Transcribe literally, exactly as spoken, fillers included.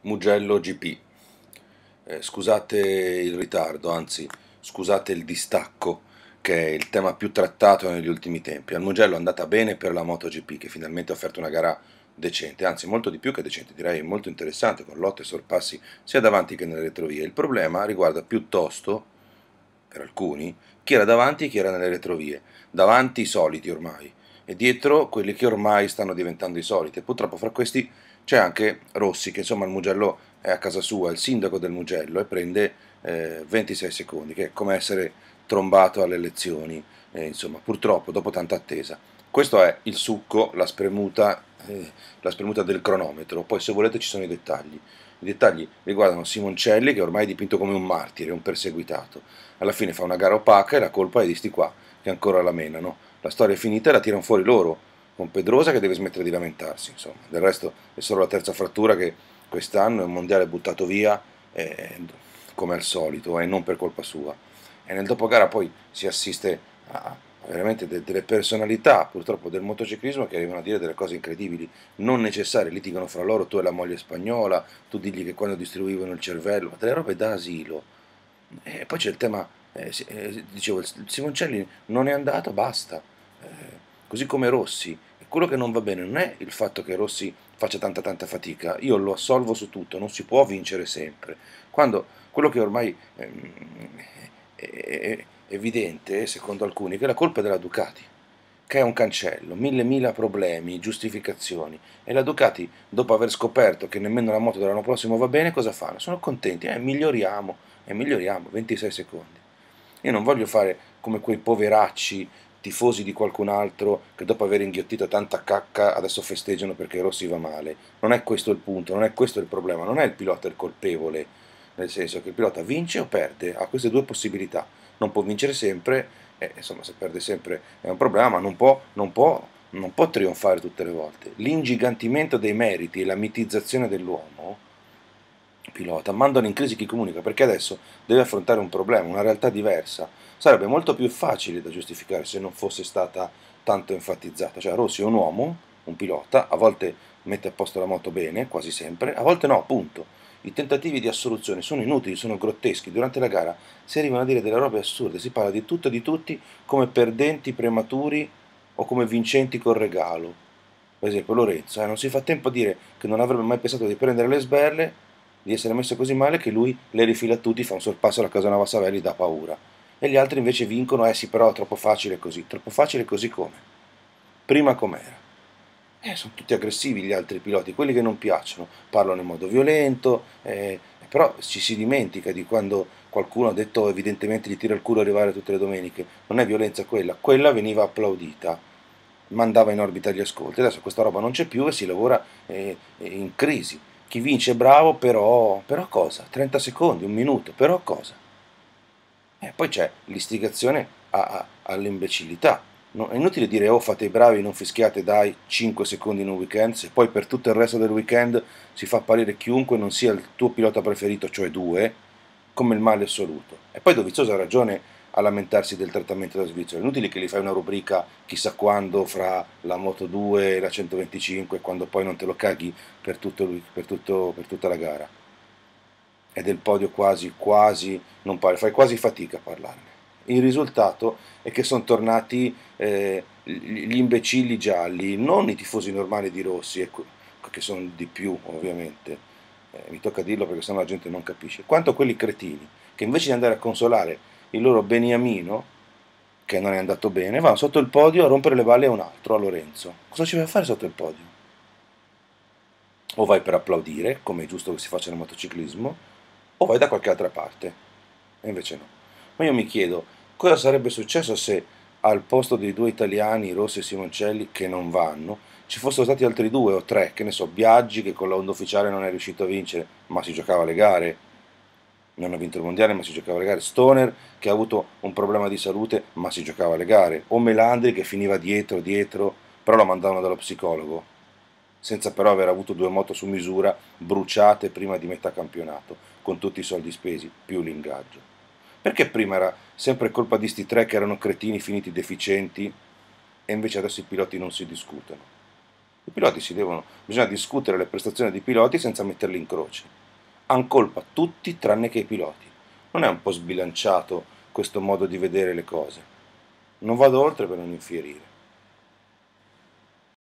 Mugello G P. Eh, scusate il ritardo, anzi, scusate il distacco, che è il tema più trattato negli ultimi tempi. Al Mugello è andata bene per la MotoGP, che finalmente ha offerto una gara decente, anzi molto di più che decente, direi molto interessante, con lotte e sorpassi sia davanti che nelle retrovie. Il problema riguarda piuttosto, per alcuni, chi era davanti e chi era nelle retrovie. Davanti i soliti ormai, e dietro quelli che ormai stanno diventando i soliti. E purtroppo fra questi c'è anche Rossi, che insomma il Mugello è a casa sua, è il sindaco del Mugello e prende eh, ventisei secondi, che è come essere trombato alle elezioni, eh, insomma, purtroppo dopo tanta attesa. Questo è il succo, la spremuta, eh, la spremuta del cronometro, poi se volete ci sono i dettagli. I dettagli riguardano Simoncelli, che ormai è dipinto come un martire, un perseguitato. Alla fine fa una gara opaca e la colpa è di sti qua, che ancora la menano. La storia è finita e la tirano fuori loro, con Pedrosa che deve smettere di lamentarsi, insomma. Del resto è solo la terza frattura che quest'anno è un mondiale buttato via, eh, come al solito, e non per colpa sua. E nel dopogara poi si assiste a veramente de- delle personalità, purtroppo, del motociclismo che arrivano a dire delle cose incredibili, non necessarie, litigano fra loro, tu e la moglie spagnola, tu digli che quando distribuivano il cervello, ma delle robe da asilo. E poi c'è il tema, eh, si- eh, dicevo, il Simoncelli non è andato, basta. Eh, così come Rossi. E quello che non va bene non è il fatto che Rossi faccia tanta tanta fatica, io lo assolvo su tutto, non si può vincere sempre. Quando quello che ormai ehm, è, è- è evidente, secondo alcuni, che la colpa è della Ducati, che è un cancello, mille mila problemi, giustificazioni. E la Ducati, dopo aver scoperto che nemmeno la moto dell'anno prossimo va bene, cosa fanno? Sono contenti, eh, miglioriamo, e miglioriamo, ventisei secondi. Io non voglio fare come quei poveracci tifosi di qualcun altro che dopo aver inghiottito tanta cacca adesso festeggiano perché Rossi va male. Non è questo il punto, non è questo il problema, non è il pilota il colpevole, nel senso che il pilota vince o perde, ha queste due possibilità. Non può vincere sempre, e insomma se perde sempre è un problema, ma non può, non può, non può trionfare tutte le volte. L'ingigantimento dei meriti e la mitizzazione dell'uomo pilota mandano in crisi chi comunica, perché adesso deve affrontare un problema, una realtà diversa. Sarebbe molto più facile da giustificare se non fosse stata tanto enfatizzata. Cioè Rossi è un uomo, un pilota, a volte mette a posto la moto bene, quasi sempre, a volte no, punto. I tentativi di assoluzione sono inutili, sono grotteschi. Durante la gara si arrivano a dire delle robe assurde, si parla di tutto e di tutti come perdenti prematuri o come vincenti col regalo. Per esempio Lorenzo, eh, non si fa tempo a dire che non avrebbe mai pensato di prendere le sberle, di essere messo così male che lui le rifila a tutti, fa un sorpasso alla Casanova Savelli, dà paura. E gli altri invece vincono, eh sì, però è troppo facile così. Troppo facile così come? Prima com'era? Eh, sono tutti aggressivi gli altri piloti, quelli che non piacciono, parlano in modo violento, eh, però ci si dimentica di quando qualcuno ha detto evidentemente gli tira il culo arrivare tutte le domeniche. Non è violenza quella, quella veniva applaudita, mandava in orbita gli ascolti. Adesso questa roba non c'è più e si lavora eh, in crisi. Chi vince è bravo, però, però cosa? trenta secondi, un minuto, però cosa? E poi c'è l'istigazione a- a- all'imbecillità. No, è inutile dire oh fate i bravi, non fischiate dai cinque secondi in un weekend, se poi per tutto il resto del weekend si fa apparire chiunque non sia il tuo pilota preferito, cioè due, come il male assoluto. E poi Dovizioso ha ragione a lamentarsi del trattamento da Svizzera. È inutile che gli fai una rubrica chissà quando fra la Moto due e la centoventicinque, quando poi non te lo caghi per, tutto, per, tutto, per tutta la gara. E del podio quasi, quasi, non parli, fai quasi fatica a parlarne. Il risultato è che sono tornati eh, gli imbecilli gialli, non i tifosi normali di Rossi, ecco, che sono di più ovviamente, eh, mi tocca dirlo perché sennò la gente non capisce, quanto quelli cretini, che invece di andare a consolare il loro beniamino, che non è andato bene, vanno sotto il podio a rompere le balle a un altro, a Lorenzo. Cosa ci vai a fare sotto il podio? O vai per applaudire, come è giusto che si faccia nel motociclismo, o vai da qualche altra parte. E invece no. Ma io mi chiedo, cosa sarebbe successo se al posto dei due italiani, Rossi e Simoncelli, che non vanno, ci fossero stati altri due o tre, che ne so, Biaggi, che con la Honda ufficiale non è riuscito a vincere, ma si giocava le gare, non ha vinto il mondiale, ma si giocava le gare, Stoner, che ha avuto un problema di salute, ma si giocava le gare, o Melandri, che finiva dietro, dietro, però lo mandavano dallo psicologo, senza però aver avuto due moto su misura bruciate prima di metà campionato, con tutti i soldi spesi, più l'ingaggio. Perché prima era sempre colpa di sti tre che erano cretini finiti deficienti e invece adesso i piloti non si discutono? I piloti si devono, bisogna discutere le prestazioni dei piloti senza metterli in croce. Han colpa tutti tranne che i piloti. Non è un po' sbilanciato questo modo di vedere le cose? Non vado oltre per non infierire.